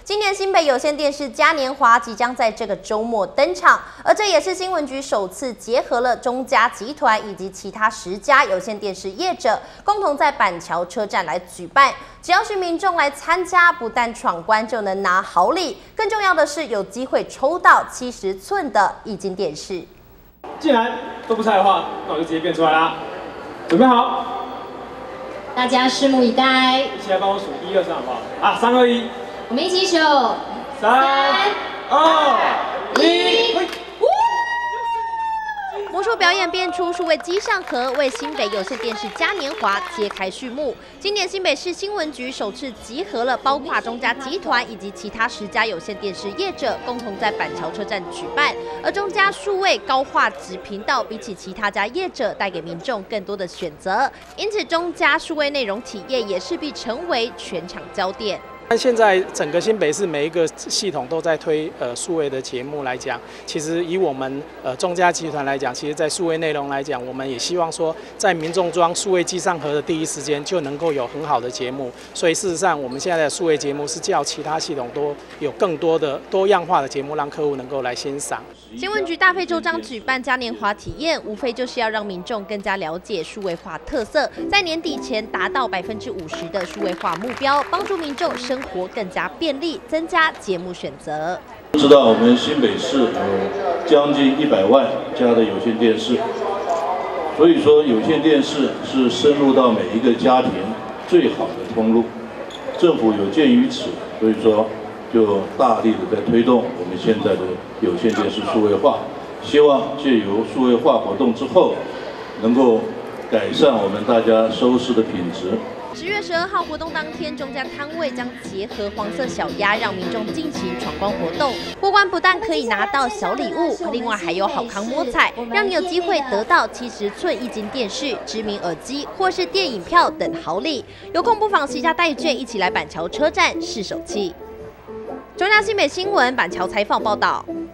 今年新北有线电视嘉年华即将在这个周末登场，而这也是新闻局首次结合了中嘉集团以及其他10家有线电视业者，共同在板桥车站来举办。只要是民众来参加，不但闯关就能拿好礼，更重要的是有机会抽到70寸的液晶电视。 既然都不猜的话，那我就直接变出来啦。准备好， 大家拭目以待。 一起来帮我数1、2、3，好不好？啊，3、2、1。 我们一起数，3、 2、1， 魔术表演变出数位机上盒，为新北有线电视嘉年华揭开序幕。今年新北市新闻局首次集合了包括中嘉集团以及其他10家有线电视业者，共同在板桥车站举办。而中嘉数位高画质频道比起其他家业者，带给民众更多的选择，因此中嘉数位内容体验也势必成为全场焦点。 但现在整个新北市每一个系统都在推数位的节目来讲，其实以我们中嘉集团来讲，其实在数位内容来讲，我们也希望说，在民众装数位机上盒的第一时间就能够有很好的节目。所以事实上，我们现在的数位节目是较其他系统都有更多的多样化的节目，让客户能够来欣赏。 新闻局大费周章举办嘉年华体验，无非就是要让民众更加了解数位化特色，在年底前达到50%的数位化目标，帮助民众生活更加便利，增加节目选择。 知道我们新北市有将近100万家的有线电视，所以说有线电视是深入到每一个家庭最好的通路。政府有鉴于此，所以说就大力的在推动我们现在的有线电视数位化，希望借由数位化活动之后，能够改善我们大家收视的品质。 10月12号活动当天，中嘉摊位将结合黄色小鸭，让民众进行闯关活动。过关不但可以拿到小礼物，另外还有好康摸彩，让你有机会得到70寸液晶电视、知名耳机或是电影票等好礼。有空不妨携家带眷，一起来板桥车站试手气。中嘉新北新闻板桥采访报道。